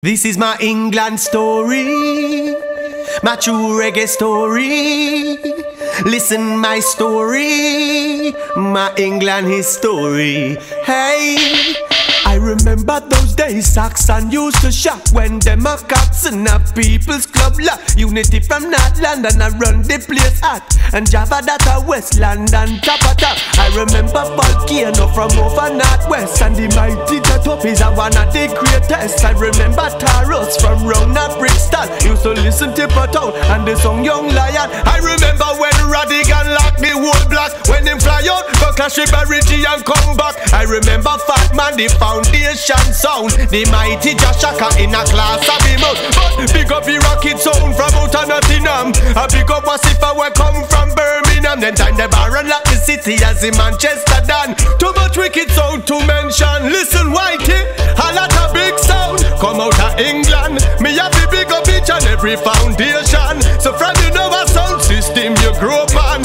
This is my England story, my true reggae story. Listen my story, my England history. Hey, I remember those days Saxon used to shock when them a cops in a people's club lock. Unity from North London, I run the place hot, and Java that a West London top of top. I remember Volcano from over Northwest, and the mighty Top is one of the greatest. I remember Taros from round at Brixton, used to listen to Paton and the song Young Lion. I remember when Radigan locked the whole block, when him fly out, go clash with Barry G and come back. I remember Fat Man, the foundation sound, the mighty Joshaka in a class of him out. But big up the rocket sound from out of Nottingham, a big up Wasifa we come from Birmingham. Then time the Baron lock the city as in Manchester done. Too much wicked sound to mention. Listen Whitey, a lot of big sound come out of England. Me have the big up each and every foundation. So from you know a sound system you grew up on.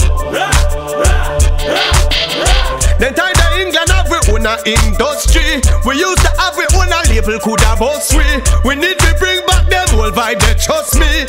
Then time the England have we own a industry. We used to have we own a label could have us we need to bring back them whole vibe, they trust me.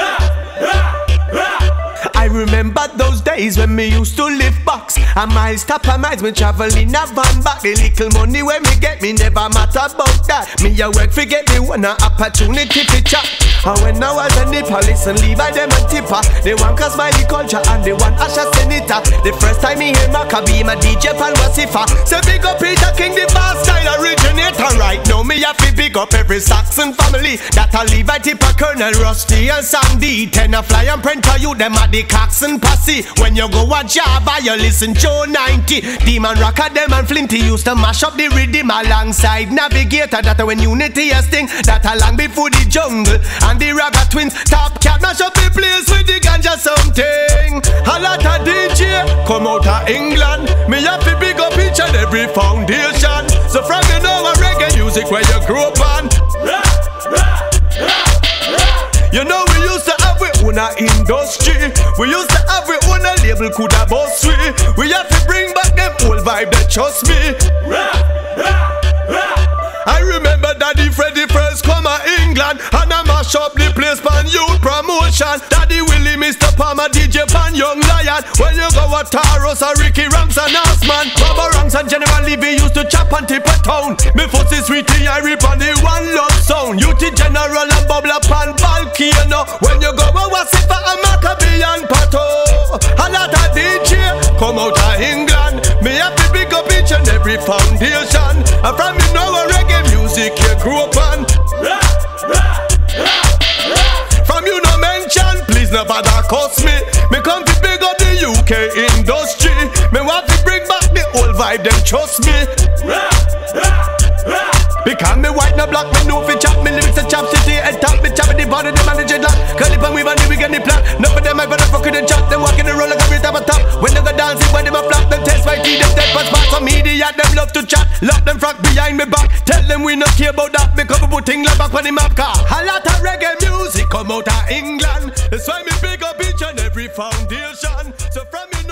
I remember those days when me used to live box, and miles top of miles, me travel in a van back. The little money when me get, me never matter about that. Me a work forget me one opportunity to chat. And when I was in the police and leave I them a tipper, they want cause my culture and they want Asha Senator. The first time me hear Maccabee, my DJ Pan Wasifa say big up Peter King, the fast style originator. Right now me have to big up every Saxon family that I leave I tipper Colonel Rusty and Sandy. Ten a fly and Prenter you them at the Caxton posse. When you go a Java you listen Joe 90. Demon Rocker them and Flinty used to mash up the rhythm alongside Navigator. That when Unity a sting, that a long before the Jungle and the Ragga Twins. Top Cat mash up the place with the ganja something. A lot of DJ come out of England. Me have to big up each and every foundation. So from you know a reggae music where you grew up on. You know we used to have we own a industry. We used to have we own a label could have us we have to bring back them whole vibe, they trust me. I remember Daddy Freddy first come to England, and I mash up the place pan youth promotion. Daddy Willie, Mr. Palmer, DJ Pan Young Lion. When you go a Taros or Ricky Ranks and Osman, Baba Ranks and General Levy used to chop and tip a town. Me fussy sweetie I rip on the one love sound. Youth General and Bubble Pan Volcano. When you go a Wasifa and Maccabee and Pato, a lot of DJ come out of England. Me have to big up each and every foundation. And from you know a reggae music you grew up on. From you no mention, please no bother cost me. Me come to big up the UK industry. Me want to bring back the old vibe, them trust me. Because me white no black, me know fi chop. Me lyrics a chop city and top. Me chop the body, the manage it lock. Curl it and weave and we get the plan. None of them I gonna fuck with the chop. Them walking the roll like a bit of a top. When they go dancing, when them a flop, them taste my tea. Them dead pass back from media, them love to chat. Lock them frack behind me back. Tell them we not care about that. Me cover putting like back on the map car. A lot of reggae music come out of England. That's why me big up each and every foundation. So from me